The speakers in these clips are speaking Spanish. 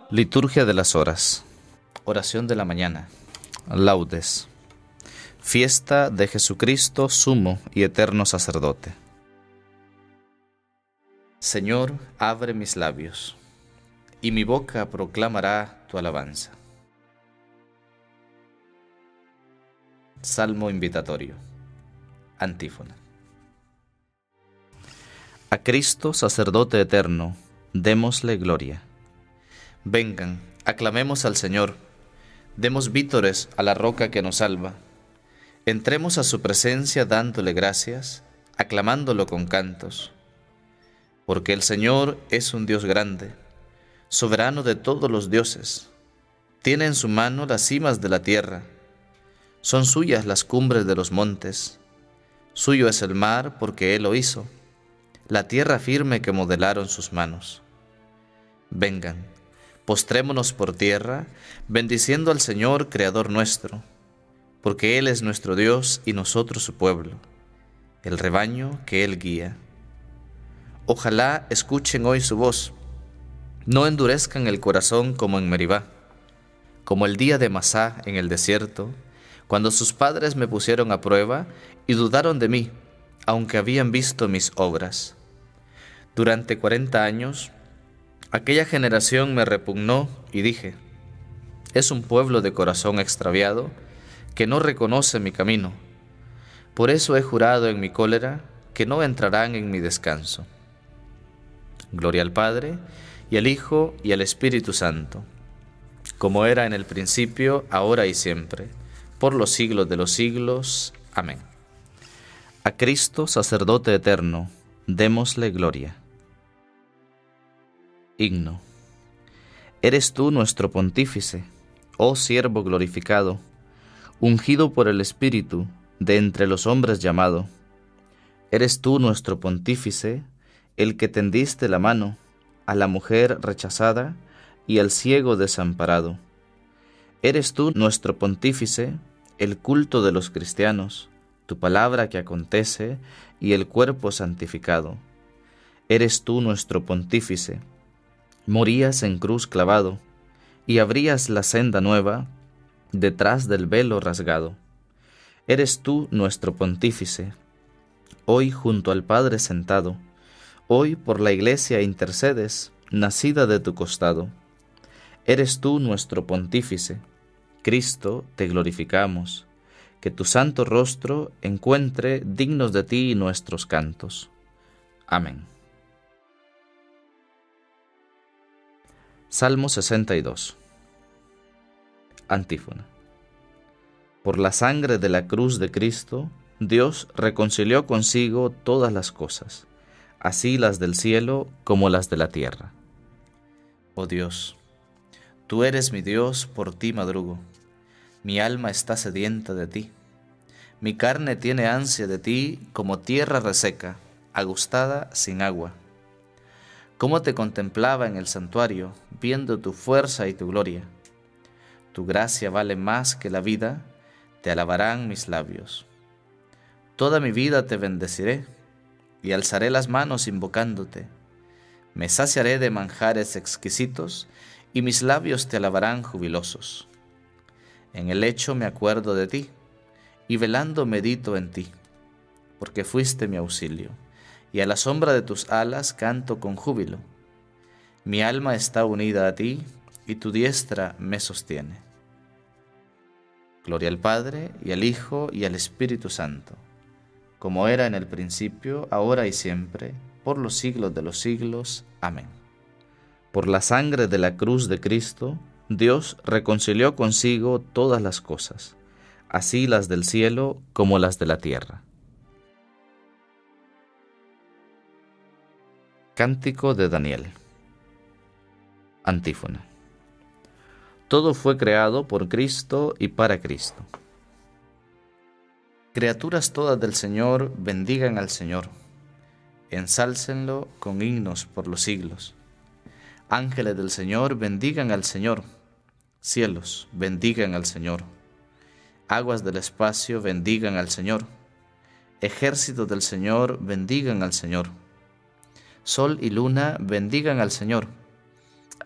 Liturgia de las horas. Oración de la mañana. Laudes. Fiesta de Jesucristo, sumo y eterno sacerdote. Señor, abre mis labios, y mi boca proclamará tu alabanza. Salmo invitatorio. Antífona. A Cristo, sacerdote eterno, démosle gloria. Vengan, aclamemos al Señor, demos vítores a la roca que nos salva. Entremos a su presencia dándole gracias, aclamándolo con cantos. Porque el Señor es un Dios grande, soberano de todos los dioses. Tiene en su mano las cimas de la tierra, son suyas las cumbres de los montes. Suyo es el mar porque Él lo hizo, la tierra firme que modelaron sus manos. Vengan, postrémonos por tierra, bendiciendo al Señor, Creador nuestro, porque Él es nuestro Dios y nosotros su pueblo, el rebaño que Él guía. Ojalá escuchen hoy su voz, no endurezcan el corazón como en Meribá, como el día de Masá en el desierto, cuando sus padres me pusieron a prueba y dudaron de mí, aunque habían visto mis obras. Durante 40 años, aquella generación me repugnó y dije, es un pueblo de corazón extraviado que no reconoce mi camino. Por eso he jurado en mi cólera que no entrarán en mi descanso. Gloria al Padre, y al Hijo, y al Espíritu Santo, como era en el principio, ahora y siempre, por los siglos de los siglos. Amén. A Cristo, sacerdote eterno, démosle gloria. Himno. Eres tú nuestro pontífice, oh siervo glorificado, ungido por el Espíritu, de entre los hombres llamado. Eres tú nuestro pontífice, el que tendiste la mano a la mujer rechazada y al ciego desamparado. Eres tú nuestro pontífice, el culto de los cristianos, tu palabra que acontece y el cuerpo santificado. Eres tú nuestro pontífice, morías en cruz clavado, y abrías la senda nueva, detrás del velo rasgado. Eres tú nuestro pontífice, hoy junto al Padre sentado, hoy por la Iglesia intercedes, nacida de tu costado. Eres tú nuestro pontífice, Cristo, te glorificamos, que tu santo rostro encuentre dignos de ti nuestros cantos. Amén. Salmo 62. Antífona. Por la sangre de la cruz de Cristo, Dios reconcilió consigo todas las cosas, así las del cielo como las de la tierra. Oh Dios, tú eres mi Dios, por ti madrugo. Mi alma está sedienta de ti. Mi carne tiene ansia de ti como tierra reseca, agustada sin agua. Cómo te contemplaba en el santuario, viendo tu fuerza y tu gloria. Tu gracia vale más que la vida, te alabarán mis labios. Toda mi vida te bendeciré, y alzaré las manos invocándote. Me saciaré de manjares exquisitos, y mis labios te alabarán jubilosos. En el lecho me acuerdo de ti, y velando medito en ti, porque fuiste mi auxilio. Y a la sombra de tus alas canto con júbilo. Mi alma está unida a ti, y tu diestra me sostiene. Gloria al Padre, y al Hijo, y al Espíritu Santo, como era en el principio, ahora y siempre, por los siglos de los siglos. Amén. Por la sangre de la cruz de Cristo, Dios reconcilió consigo todas las cosas, así las del cielo como las de la tierra. Cántico de Daniel. Antífona. Todo fue creado por Cristo y para Cristo. Criaturas todas del Señor, bendigan al Señor. Ensálcenlo con himnos por los siglos. Ángeles del Señor, bendigan al Señor. Cielos, bendigan al Señor. Aguas del espacio, bendigan al Señor. Ejércitos del Señor, bendigan al Señor. Sol y luna, bendigan al Señor.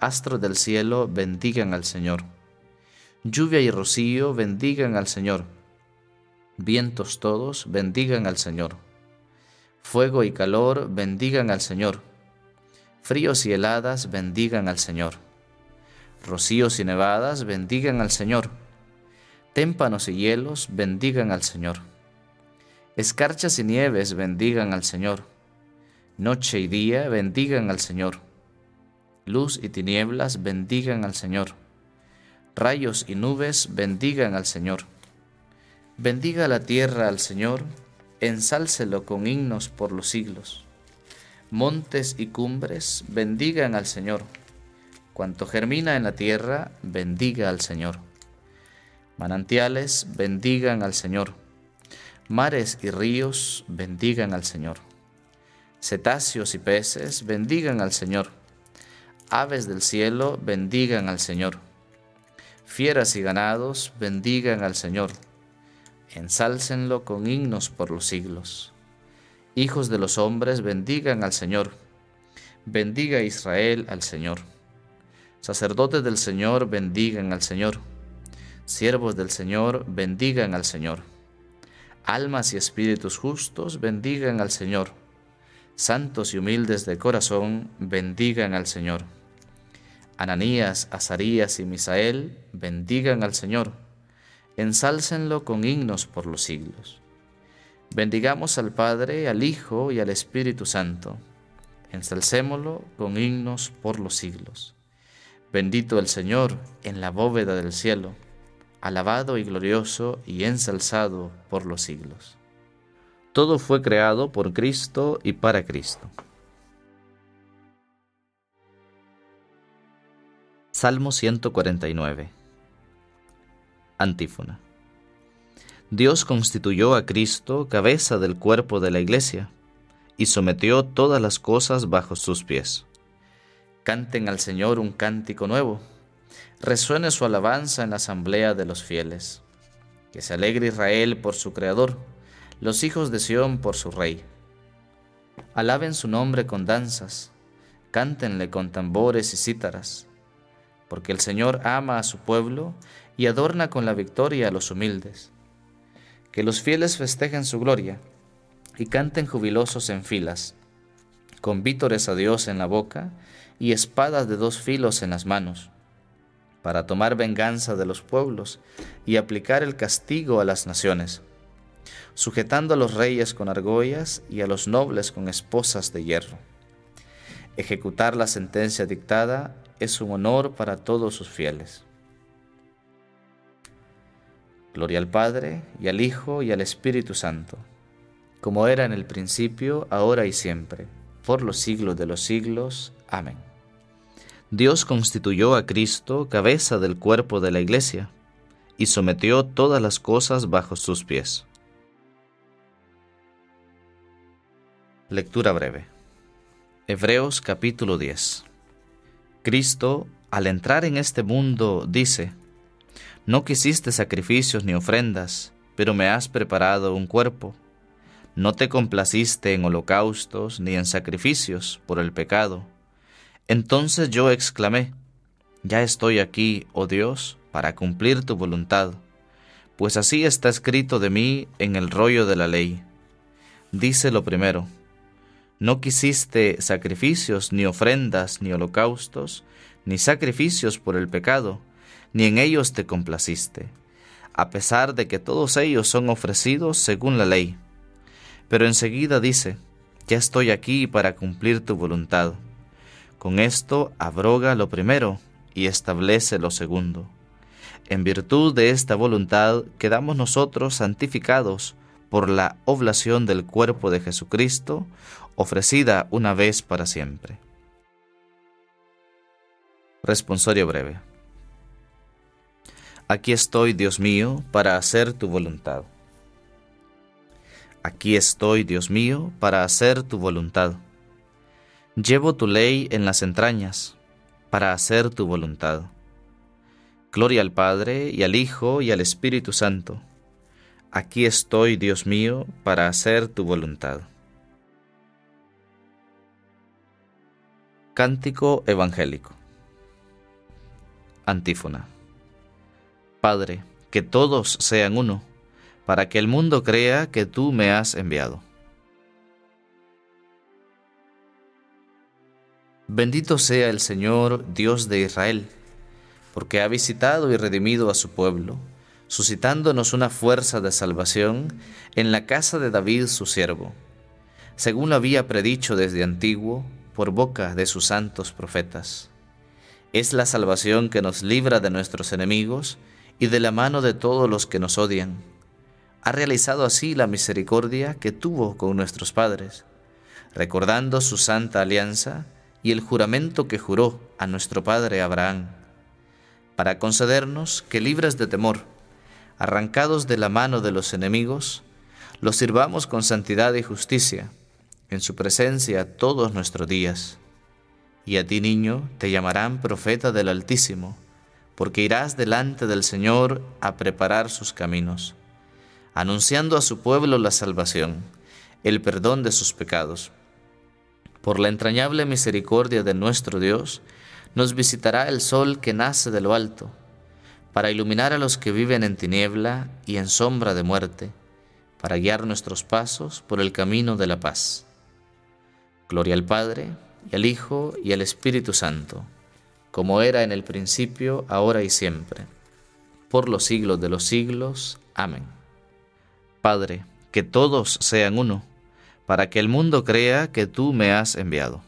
Astros del cielo, bendigan al Señor. Lluvia y rocío, bendigan al Señor. Vientos todos, bendigan al Señor. Fuego y calor, bendigan al Señor. Fríos y heladas, bendigan al Señor. Rocíos y nevadas, bendigan al Señor. Témpanos y hielos, bendigan al Señor. Escarchas y nieves, bendigan al Señor. Noche y día, bendigan al Señor. Luz y tinieblas, bendigan al Señor. Rayos y nubes, bendigan al Señor. Bendiga la tierra al Señor, ensálcelo con himnos por los siglos. Montes y cumbres, bendigan al Señor. Cuanto germina en la tierra, bendiga al Señor. Manantiales, bendigan al Señor. Mares y ríos, bendigan al Señor. Cetáceos y peces, bendigan al Señor. Aves del cielo, bendigan al Señor. Fieras y ganados, bendigan al Señor. Ensálcenlo con himnos por los siglos. Hijos de los hombres, bendigan al Señor. Bendiga Israel al Señor. Sacerdotes del Señor, bendigan al Señor. Siervos del Señor, bendigan al Señor. Almas y espíritus justos, bendigan al Señor. Santos y humildes de corazón, bendigan al Señor. Ananías, Azarías y Misael, bendigan al Señor. Ensálcenlo con himnos por los siglos. Bendigamos al Padre, al Hijo y al Espíritu Santo. Ensalcémoslo con himnos por los siglos. Bendito el Señor en la bóveda del cielo, alabado y glorioso y ensalzado por los siglos. Todo fue creado por Cristo y para Cristo. Salmo 149. Antífona. Dios constituyó a Cristo cabeza del cuerpo de la Iglesia y sometió todas las cosas bajo sus pies. Canten al Señor un cántico nuevo, resuene su alabanza en la asamblea de los fieles. Que se alegre Israel por su Creador, los hijos de Sión por su Rey. Alaben su nombre con danzas, cántenle con tambores y cítaras, porque el Señor ama a su pueblo y adorna con la victoria a los humildes. Que los fieles festejen su gloria y canten jubilosos en filas, con vítores a Dios en la boca y espadas de dos filos en las manos, para tomar venganza de los pueblos y aplicar el castigo a las naciones, sujetando a los reyes con argollas y a los nobles con esposas de hierro. Ejecutar la sentencia dictada es un honor para todos sus fieles. Gloria al Padre, y al Hijo, y al Espíritu Santo, como era en el principio, ahora y siempre, por los siglos de los siglos. Amén. Dios constituyó a Cristo cabeza del cuerpo de la Iglesia, y sometió todas las cosas bajo sus pies. Lectura breve. Hebreos capítulo 10. Cristo, al entrar en este mundo, dice: No quisiste sacrificios ni ofrendas, pero me has preparado un cuerpo. No te complaciste en holocaustos ni en sacrificios por el pecado. Entonces yo exclamé: Ya estoy aquí, oh Dios, para cumplir tu voluntad, pues así está escrito de mí en el rollo de la ley. Dice lo primero: No quisiste sacrificios, ni ofrendas, ni holocaustos, ni sacrificios por el pecado, ni en ellos te complaciste, a pesar de que todos ellos son ofrecidos según la ley. Pero enseguida dice: Ya estoy aquí para cumplir tu voluntad. Con esto abroga lo primero y establece lo segundo. En virtud de esta voluntad quedamos nosotros santificados por la oblación del cuerpo de Jesucristo, ofrecida una vez para siempre. Responsorio breve. Aquí estoy, Dios mío, para hacer tu voluntad. Aquí estoy, Dios mío, para hacer tu voluntad. Llevo tu ley en las entrañas, para hacer tu voluntad. Gloria al Padre, y al Hijo, y al Espíritu Santo. Aquí estoy, Dios mío, para hacer tu voluntad. Cántico evangélico. Antífona. Padre, que todos sean uno, para que el mundo crea que tú me has enviado. Bendito sea el Señor, Dios de Israel, porque ha visitado y redimido a su pueblo, suscitándonos una fuerza de salvación en la casa de David su siervo, según lo había predicho desde antiguo por boca de sus santos profetas. Es la salvación que nos libra de nuestros enemigos y de la mano de todos los que nos odian. Ha realizado así la misericordia que tuvo con nuestros padres, recordando su santa alianza y el juramento que juró a nuestro padre Abraham, para concedernos que, libres de temor, arrancados de la mano de los enemigos, los sirvamos con santidad y justicia en su presencia todos nuestros días. Y a ti, niño, te llamarán profeta del Altísimo, porque irás delante del Señor a preparar sus caminos, anunciando a su pueblo la salvación, el perdón de sus pecados. Por la entrañable misericordia de nuestro Dios, nos visitará el sol que nace de lo alto, para iluminar a los que viven en tiniebla y en sombra de muerte, para guiar nuestros pasos por el camino de la paz. Gloria al Padre, y al Hijo, y al Espíritu Santo, como era en el principio, ahora y siempre, por los siglos de los siglos. Amén. Padre, que todos sean uno, para que el mundo crea que tú me has enviado.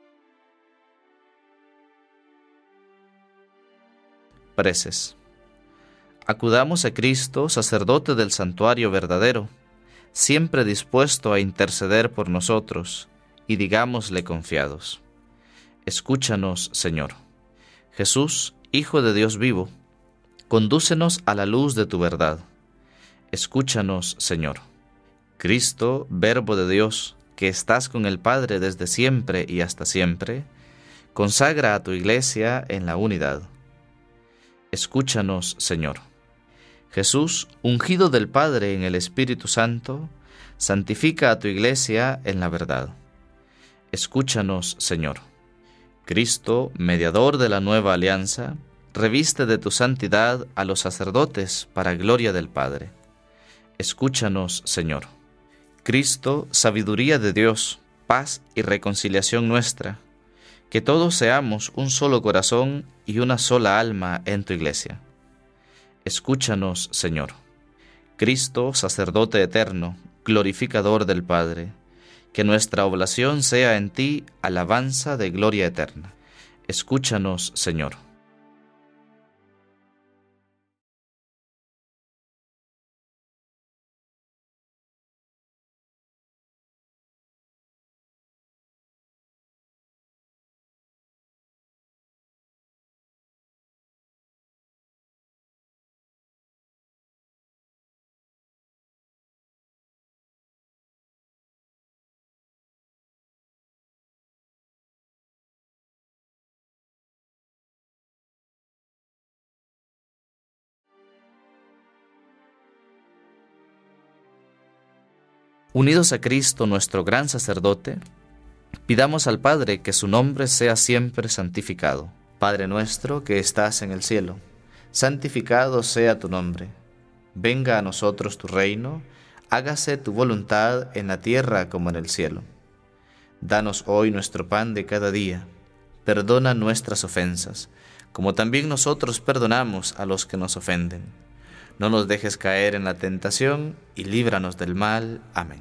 Preces. Acudamos a Cristo, sacerdote del santuario verdadero, siempre dispuesto a interceder por nosotros, y digámosle confiados: escúchanos, Señor. Jesús, Hijo de Dios vivo, condúcenos a la luz de tu verdad. Escúchanos, Señor. Cristo, Verbo de Dios, que estás con el Padre desde siempre y hasta siempre, consagra a tu Iglesia en la unidad. Escúchanos, Señor. Jesús, ungido del Padre en el Espíritu Santo, santifica a tu Iglesia en la verdad. Escúchanos, Señor. Cristo, mediador de la nueva alianza, reviste de tu santidad a los sacerdotes para gloria del Padre. Escúchanos, Señor. Cristo, sabiduría de Dios, paz y reconciliación nuestra, que todos seamos un solo corazón y una sola alma en tu Iglesia. Escúchanos, Señor. Cristo, sacerdote eterno, glorificador del Padre, que nuestra oblación sea en ti alabanza de gloria eterna. Escúchanos, Señor. Unidos a Cristo, nuestro gran sacerdote, pidamos al Padre que su nombre sea siempre santificado. Padre nuestro que estás en el cielo, santificado sea tu nombre. Venga a nosotros tu reino, hágase tu voluntad en la tierra como en el cielo. Danos hoy nuestro pan de cada día. Perdona nuestras ofensas, como también nosotros perdonamos a los que nos ofenden. No nos dejes caer en la tentación y líbranos del mal. Amén.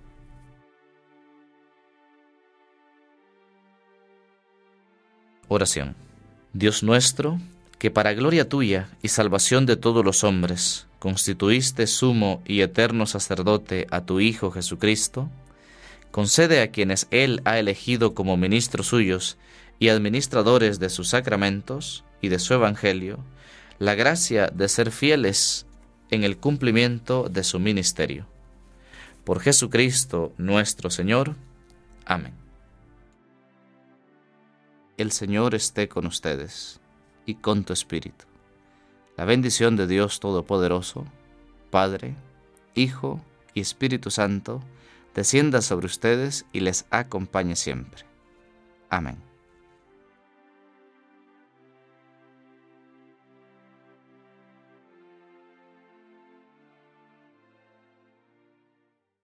Oración. Dios nuestro, que para gloria tuya y salvación de todos los hombres constituiste sumo y eterno sacerdote a tu Hijo Jesucristo, concede a quienes Él ha elegido como ministros suyos y administradores de sus sacramentos y de su Evangelio, la gracia de ser fieles en el cumplimiento de su ministerio. Por Jesucristo nuestro Señor. Amén. El Señor esté con ustedes y con tu espíritu. La bendición de Dios Todopoderoso, Padre, Hijo y Espíritu Santo, descienda sobre ustedes y les acompañe siempre. Amén.